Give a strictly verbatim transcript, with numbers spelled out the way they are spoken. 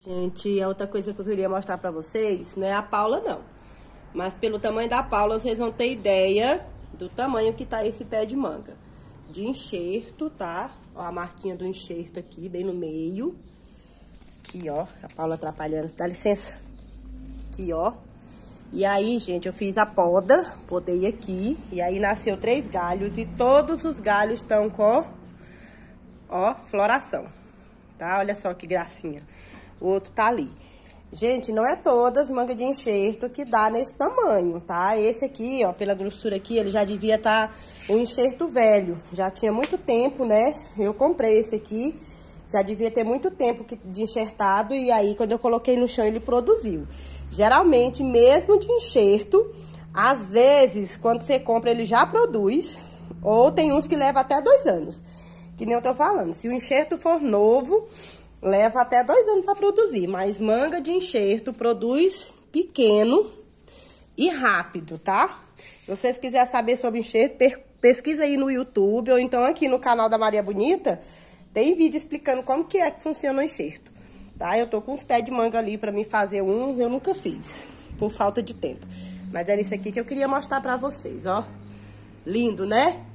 Gente, a outra coisa que eu queria mostrar pra vocês, não é a Paula não, mas pelo tamanho da Paula, vocês vão ter ideia do tamanho que tá esse pé de manga. De enxerto, tá? Ó, a marquinha do enxerto aqui, bem no meio. Aqui, ó, a Paula atrapalhando, dá licença. Aqui, ó. E aí, gente, eu fiz a poda, podei aqui, e aí nasceu três galhos, e todos os galhos estão com, ó, floração, tá? Olha só que gracinha. O outro tá ali. Gente, não é todas manga de enxerto que dá nesse tamanho, tá? Esse aqui, ó, pela grossura aqui, ele já devia estar um enxerto velho. Já tinha muito tempo, né? Eu comprei esse aqui, já devia ter muito tempo de enxertado. E aí, quando eu coloquei no chão, ele produziu. Geralmente, mesmo de enxerto, às vezes, quando você compra, ele já produz. Ou tem uns que levam até dois anos. Que nem eu tô falando. Se o enxerto for novo, leva até dois anos para produzir, mas manga de enxerto produz pequeno e rápido, tá? Se vocês quiserem saber sobre enxerto, pesquisa aí no YouTube, ou então aqui no canal da Maria Bonita, tem vídeo explicando como que é que funciona o enxerto, tá? Eu tô com uns pés de manga ali para mim fazer uns, eu nunca fiz, por falta de tempo. Mas era isso aqui que eu queria mostrar pra vocês, ó. Lindo, né?